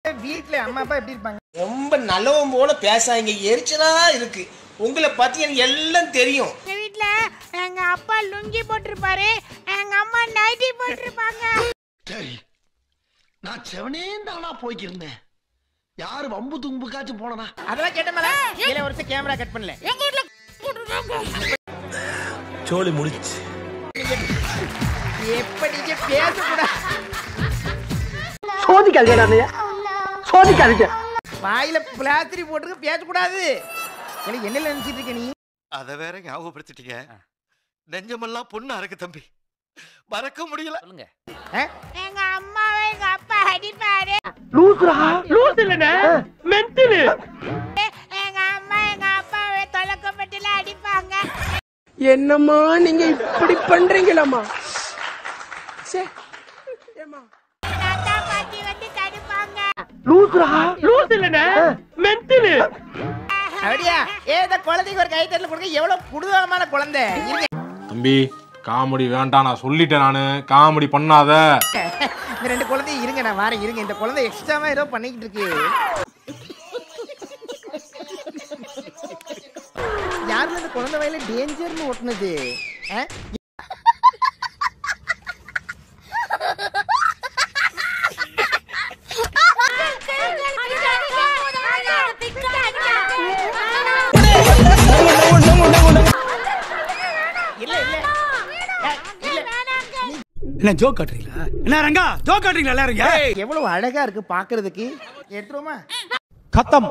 வீட்ல அம்மா அப்பா எப்படி இருப்பாங்க? ரொம்ப நல்லவன் போல பேசாதீங்க, எரிச்சலா இருக்கு. உங்களை பத்தி எனக்கு எல்லாம் தெரியும். எங்க வீட்ல எங்க அப்பா லுங்கி போட்டிருப்பாரு, எங்க அம்மா நைட்டி போட்டிருப்பாங்க. சரி, நான் செவனேந்தானா போய்க்கிருந்தேன். யாரு வம்பு தும்புக்காச்சும் போனா அதெல்லாம் கேட்ட மேல கீழே ஒரு கேமரா கட் பண்ணல. எங்க வீட்ல போட்டிருக்காங்க. சோலி முடிச்சு. எப்ப நீங்க பேசக்கூடாது. சோதிக்காதீங்க, சோதிக்காதீங்க. வாயில பிளாஸ்டரி போட்டுருக்கு, பேசக்கூடாது. எனக்கு என்ன நினைச்சிட்டு இருக்க நீ? அத வேற ஞாபகப்படுத்திட்டீங்க. நெஞ்சமெல்லாம் பொண்ணா இருக்கு தம்பி, மறக்க முடியல. சொல்லுங்க. எங்க அம்மாவை எங்க அப்பா அடிப்பாரு. லூசுரா, லூசு இல்லனே, மென்டல். எங்க அம்மா எங்க அப்பாவை தொலைக்கப்பட்டுல அடிப்பாங்க. என்னம்மா நீங்க இப்படி பண்றீங்களாமா? தாத்தா பாட்டி வந்து தடுப்பாங்க. லூசுரா, லூசு இல்லனே, மென்டல். அப்படியா? இந்த குழந்தைக்கு ஒரு கைத்தட்டல் கொடுக்க. எவ்வளவு புதுவமான குழந்தை. தம்பி காமெடி வேண்டாம், நான் சொல்லிட்டேன். நானு காமெடி பண்ணாத. இந்த ரெண்டு குழந்தையும் இருங்க, நான் வரேன். இருங்க, இந்த குழந்தை எக்ஸ்ட்ராவா ஏதோ பண்ணிக்கிட்டு இருக்கு. யாரும் இந்த குழந்தை வயல டேஞ்சர்னு ஓட்டுனது? என்ன ஜோக் காட்டுறீங்களா? என்ன ரங்கா ஜோக் காட்டுறீங்களா எல்லாரும்? எவ்வளவு அழகா இருக்கு பாக்குறதுக்கு. எடுத்துருமா? खत्म.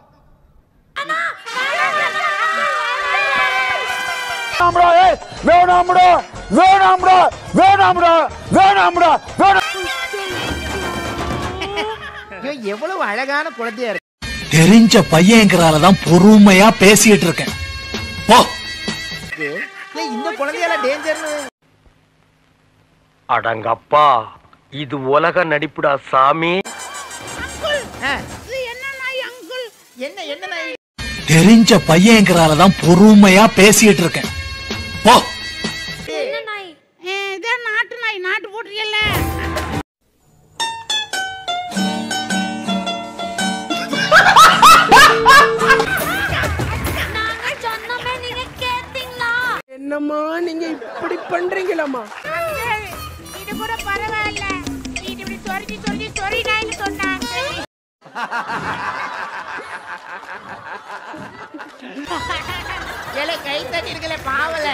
எவ்வளவு அழகான குழந்தையா இருக்கு. தெரிஞ்ச பையன்ங்கறாலதான் பொறுமையா பேசிட்டு இருக்கேன். போ. இந்த குழந்தையால டேஞ்சர்னு. அடங்கப்பா, இது உலக நடிப்புடா சாமி. என்ன என்ன நாய்? தெரிஞ்ச பையன்ங்கறாலதான் பொறுமையா பேசிட்டு இருக்கேன். போ. என்ன நாய்? இது நாட்டு நாய். நாட்டு போட்டுறீல்ல? நாங்க சொன்னமே நீங்க கேட்டீங்களா? என்னம்மா நீங்க இப்படி பண்றீங்களாமா? இது கூட பரவாயில்ல. இது இப்படி சொரிஞ்சி சொரிஞ்சி சொரி நாய்னு சொன்னாங்க. ஏலே கை தட்டி இருக்கல பாவல.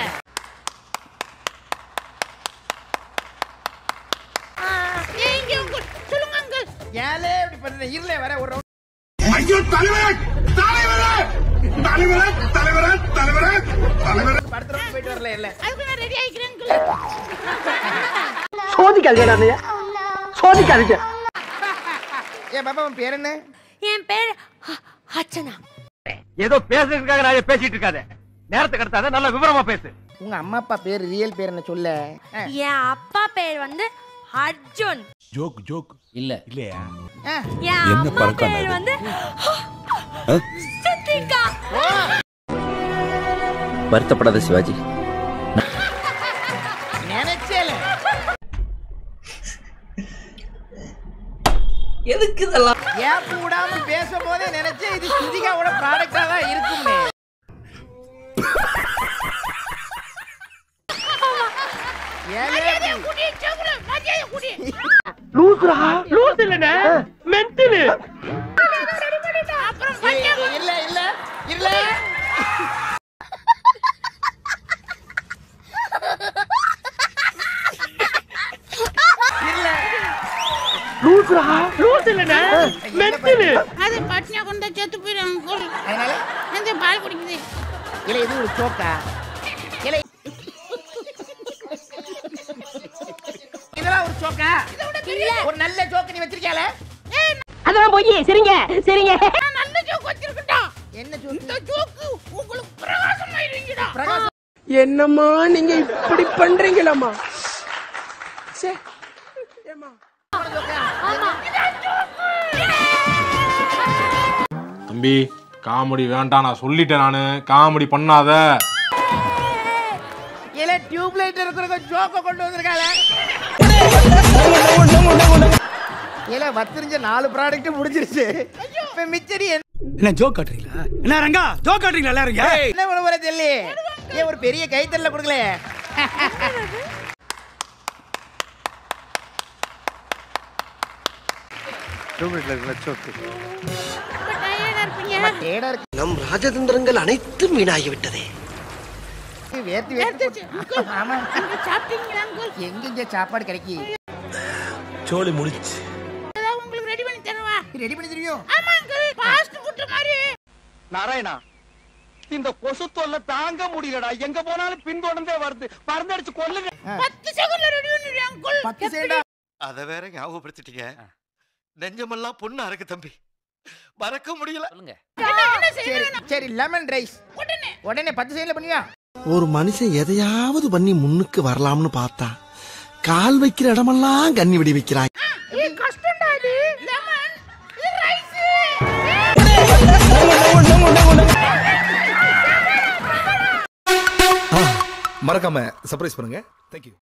ஏங்க அங்கிள் சொல்லுங்க அங்கிள். ஏலே இப்படி பண்ற? இருளே வர ஒரு ஐயோ தலைவரே, தலைவரே, தலைவரே, தலைவரே, தலைவரே, தலைவரே. படுத்துறோம் போயிட்டு வரல இல்ல. அதுக்கு நான் ரெடி ஆயிக்கிறேன் அங்கிள். சோதிக்காதீங்க, சோதிக்காதீங்க. பாப்பா உன் பேர் என்ன? என் பேர் அர்ச்சனா. ஏதோ பேசுறதுக்காக நான் பேசிட்டு இருக்காத. நேரத்தை கடத்தாத, நல்ல விவரமா பேசு. உங்க அம்மா அப்பா பேர் ரியல் பேர் என்ன சொல்ல? என் அப்பா பேர் வந்து அர்ஜுன். ஜோக் ஜோக் இல்ல இல்லையா? என் அம்மா பேர் வந்து சுத்திகா. வருத்தப்படாத சிவாஜி. நினைச்சேல. எதுக்கு இதெல்லாம்? ஏன் கூடாம பேசும்போதே நினைச்சேன் இது சுதிகாவோட ப்ராடக்டா தான் இருக்கும்னு. லூசுரா, லூசு இல்லனே, மென்டல். இல்ல இல்ல இல்ல. லூசுரா, லூசு இல்லனே, மென்டல். அது பட்னியா கொண்டு செத்து போயிடும் அங்கிள். அதனால இந்த பால் குடிக்குது. இல்ல இது ஒரு சோக்கா. இல்ல இதெல்லாம் ஒரு சோக்கா. ஒரு நல்ல ஜோக் நீ வச்சிருக்கல. அதெல்லாம் போய் சரிங்க சரிங்க. நல்ல ஜோக் வச்சிருக்கடா. என்ன ஜோக்? இந்த ஜோக் உங்களுக்கு பிரகாசம் ஆயிருங்கடா. பிரகாஷ் என்னம்மா நீங்க இப்படி பண்றீங்களாமா? சே ஏமா தம்பி காமெடி வேண்டாம், நான் சொல்லிட்டேன். நானு காமெடி பண்ணாத. இல்ல டியூப் லைட் இருக்கிற ஜோக்க கொண்டு வந்திருக்கால. ஏல வத்திருஞ்ச 4 ப்ராடக்ட் முடிஞ்சிருச்சு இப்ப மிச்சரி என்ன ஜோக் காட்டுறீங்களா என்ன ரங்கா ஜோக் காட்டுறீங்களா எல்லாரும் என்ன பண்ண போற தெரியல ஏன் ஒரு பெரிய கைத்தறல கொடுக்கல நம் ராஜதந்திரங்கள் அனைத்தும் வீணாகிவிட்டதே. வேர்த்து வேர்த்து ஆமா சாப்பிட்டீங்களா அங்கிள்? எங்க சாப்பாடு கிடைக்கி சோலி முடிச்சு. உங்களுக்கு ரெடி பண்ணி தரவா? ரெடி பண்ணி தெரியும் ஆமா அங்கிள், ஃபாஸ்ட் ஃபுட் மாதிரி. நாராயணா, இந்த கொசு தொல்லை தாங்க முடியலடா. எங்க போனாலும் பின்தொடர்ந்தே வருது. மருந்தடிச்சு கொல்லுங்க. 10 செகண்ட்ல ரெடி பண்ணிடுறேன் அங்கிள். 10 செகண்டா? அத வேற ஞாபகப்படுத்திட்டீங்க. நெஞ்சமெல்லாம் பொண்ணா இருக்கு தம்பி, மறக்க முடியல. சரி சரி லெமன் ரைஸ் உடனே 10 செகண்ட்ல பண்ணியா? ஒரு மனுஷன் எதையாவது பண்ணி முன்னுக்கு வரலாம்னு பார்த்தா கால் வைக்கிற இடமெல்லாம் கண்ணி விடி வைக்கிறாய். ஏய் கஷ்டம்டா இது. Lemon rice. மறக்காம சர்ப்ரைஸ் பண்ணுங்க. தேங்க்யூ.